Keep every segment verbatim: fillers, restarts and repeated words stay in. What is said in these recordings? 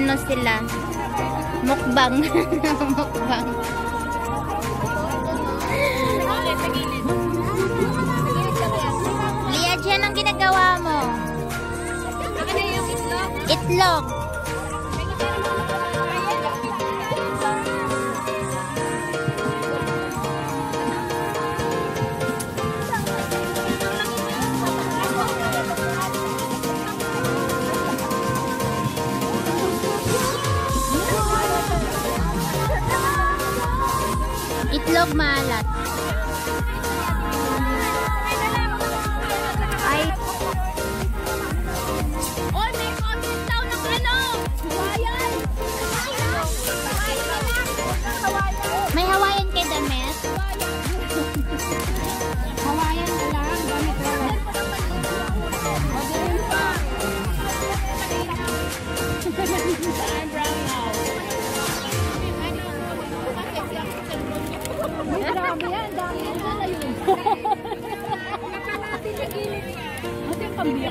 ano sila. Mukbang. Mukbang. Lia, dyan ang ginagawa mo. Itlog. Itlog maalat. Ay. Oy, may comment daw ng ano? Hawaiian. May Hawaiian kay Damet? Hawaiian ka lang. Gamit ka lang. I'm brown now. May dami yan. Dami yan. Sana yun. Ate yung pambiyak.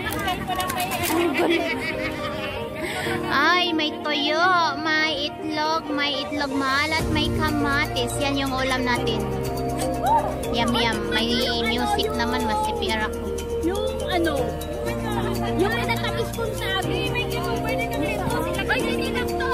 Ay, may toyo, may itlog, may itlog maalat, may kamatis. Yan yung ulam natin. Yum, yum. May music naman. Masipir ako. Yung ano, yung may natamis kong sabi, may gito, pwede kang lito. Ay, hindi lang to.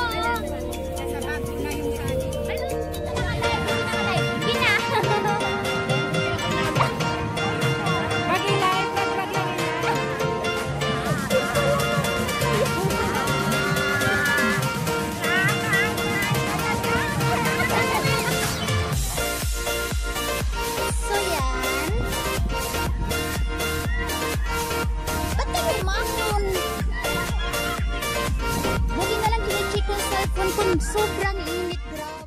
Sobrang init, grabe.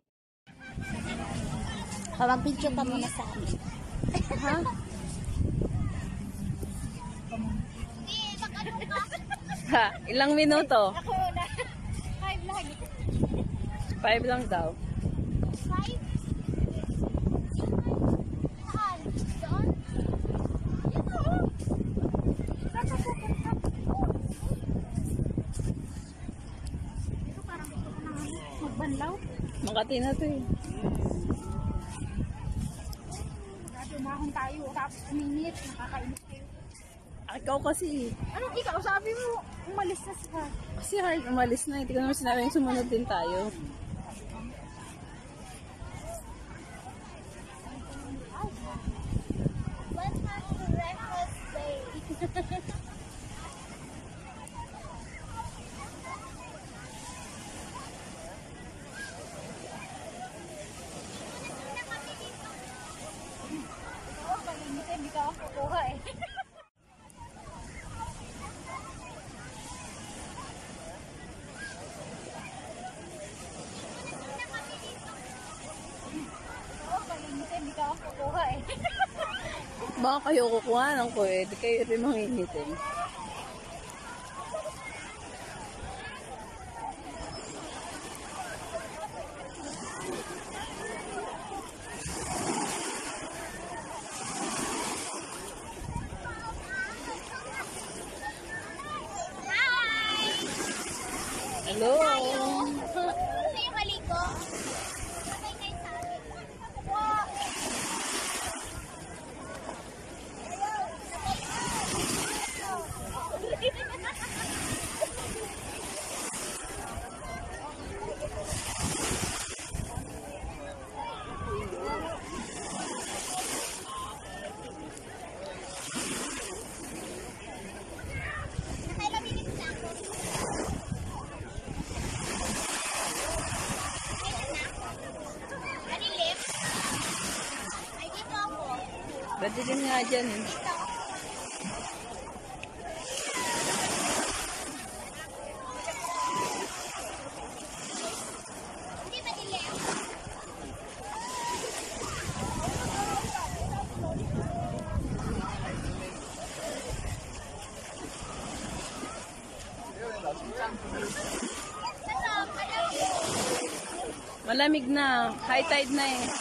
Pamag-picture ka muna sa amin. Ha? Ha? Ilang minuto? Ako na. Five lang. Five lang daw. Five? Saan? Doon? Dito. Saan ka pupunta? Dito parang gusto ko na magbanlaw. Makati na to eh. Grabe, umahon tayo. Tapos uminit. Nakakainis kayo. Ikaw kasi. Anong ikaw? Sabi mo, umalis na siya. Kasi hard umalis na. Hindi ko naman sinabing sumunod din tayo. Let's have the breakfast day. Oo, kalimitin. Hindi ka ako kukuha eh. Hindi ka ako kukuha eh. Baka kayo kukuha ng pwede. Kayo rin manginitin. Hello! Gusto yung maliko? Sabay kayo sa akin. Pwede din nga dyan eh. Malamig na. High tide na eh.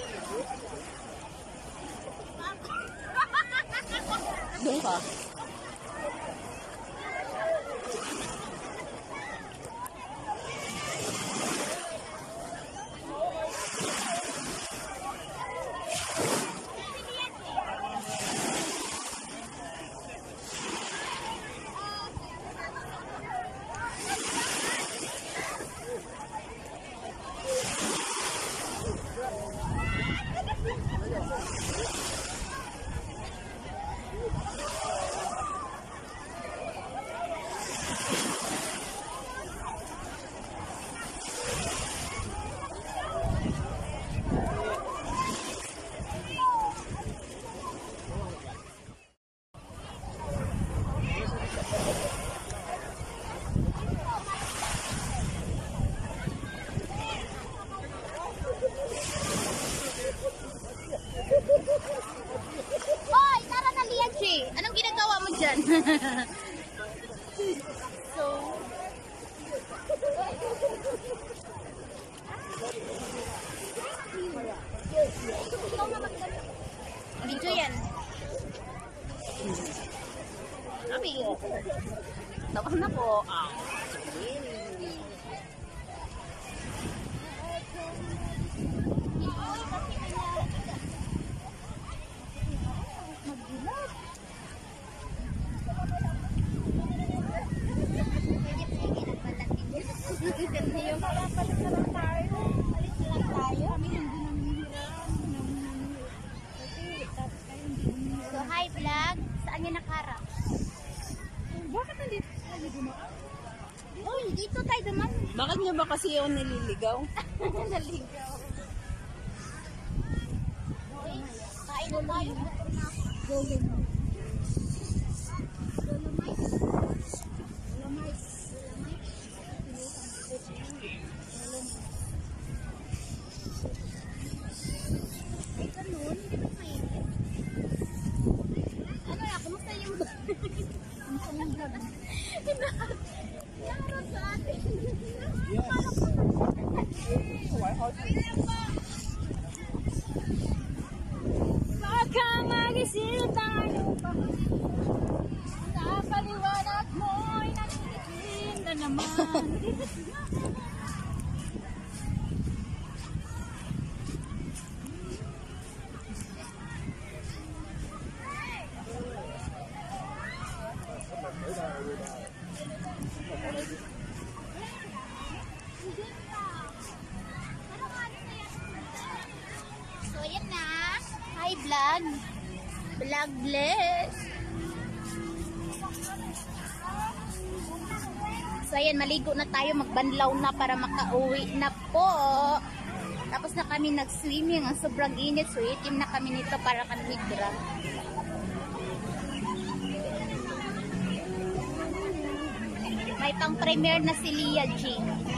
Doon ka. Video yan. Sabi ko. Tapos na po. Ah. So, hi vlog. Saan yan nakaharap? Bakit nandito tayo dumaan? Oh, dito tayo duman. Bakit niya ba kasi yung nililigaw? Naligaw. Kain na tayo. Baka magising tayo pa. Napaliwanag mo'y nakikitin na naman. So, ayan na. Hi, vlog. Vlog bless. So, ayan, maligo na tayo. Magbanlaw na para makauwi na po. Tapos na kami nag-swimming. Ang sobrang init. So, itim na kami nito para kanhidra. May pang-premiere na si Lia G.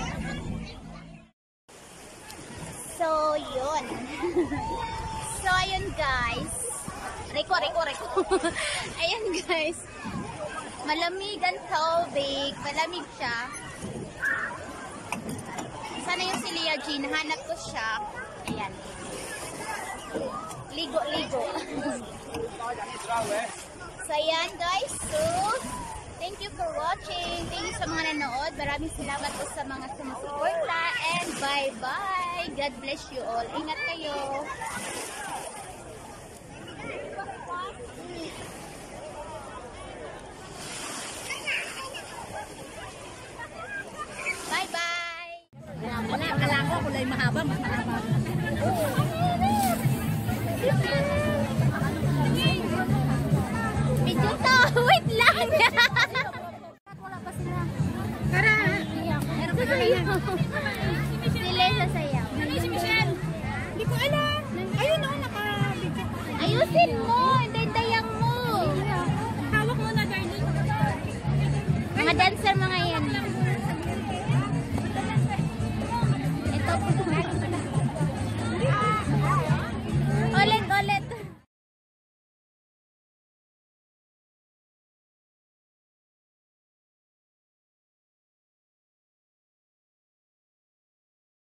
So, yun. So, ayun guys. Reko, reko, reko. Ayun guys. Malamig ang tubig. Malamig siya. Sana yung si Lia G. Nahanap ko siya. Ayan. Ligo, ligo. So, ayan guys. So, thank you for watching. Thank you sa mga nanood. Maraming salamat po sa mga sumusuporta. And bye-bye. God bless you all. Ingat kayo. Bye-bye. Wala, kala ko kulay mahaba, mas mahaba. Video to. Wait lang. Wala pa sila. Tara! Meron ka na yan. Sila sa sayaw. Ano si Michelle? Hindi ko alam. Ayun o, naka-video. Ayusin mo. Dayang mo. Hawak mo na, darling. Mga dancer mga yan. Ito po.